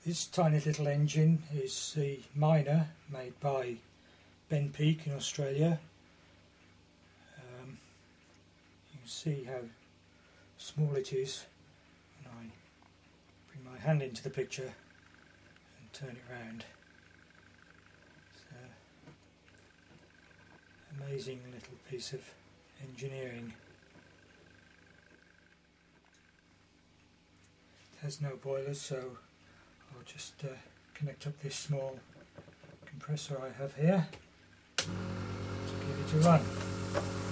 This tiny little engine is the Minor, made by Peake in Australia. You can see how small it is when I bring my hand into the picture and turn it round. It's an amazing little piece of engineering. It has no boilers, so I'll just connect up this small compressor I have here to give it a run.